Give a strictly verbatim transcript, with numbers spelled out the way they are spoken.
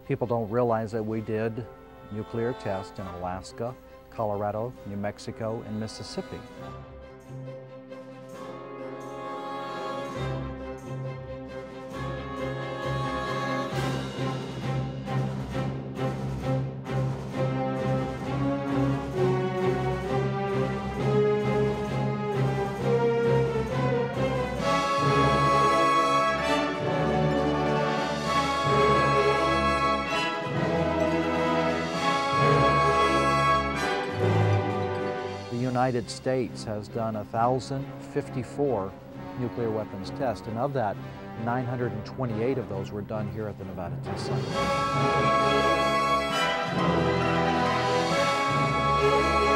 People don't realize that we did nuclear tests in Alaska, Colorado, New Mexico, and Mississippi. The United States has done one thousand fifty-four nuclear weapons tests, and of that, nine hundred twenty-eight of those were done here at the Nevada Test Site.